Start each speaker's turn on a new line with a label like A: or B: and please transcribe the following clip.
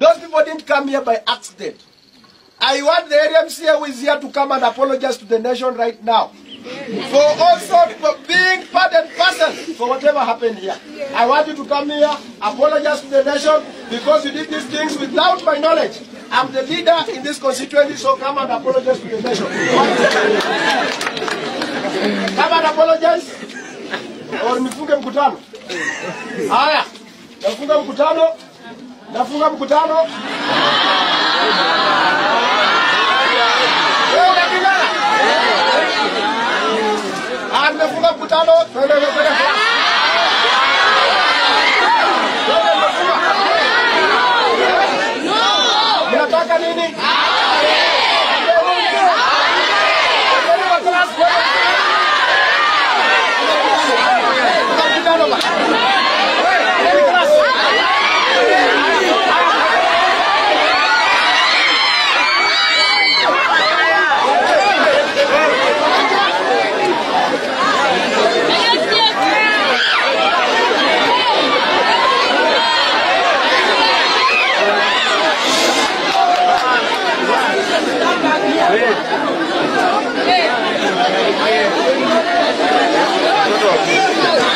A: Those people didn't come here by accident. I want the area MCA who is here to come and apologize to the nation right now. For also for being part and parcel for whatever happened here. I want you to come here, apologize to the nation because you did these things without my knowledge. I'm the leader in this constituency, so come and apologize to the nation. Come and apologize. Or nifunge mkutano. Haya, nafunga mkutano. Nafunga mkutano. Nafunga mkutano. Mnataka nini?
B: Hey!